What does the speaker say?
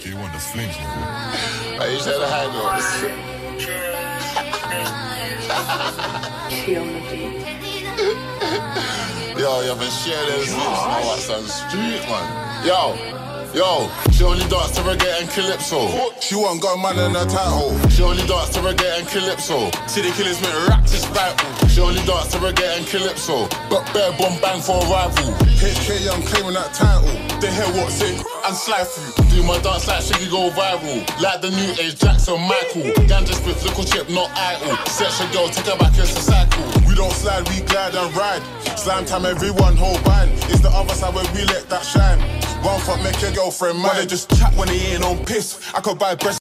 Okay, you want the flings, nigga. Hey, you said the high notes. Yo, you been sharing this now what's on the street, man. Yo, she only dance to reggae and calypso. She want got man in her title. She only dance to reggae and calypso. City killers make rap to spital. She only dance to reggae and calypso. Got bare bomb bang for a rival. HK Young claiming that title. They hear what's in and slide through. Do my dance like Shiggy go viral. Like the new age Jackson Michael. Ganja split, little chip, not idle. Sex your girl, take her back, it's a cycle. We don't slide, we glide and ride. Slime time, everyone hold band. It's the other side where we let that shine. One fuck make your girlfriend mad. They just chat when they ain't on piss. I could buy breast.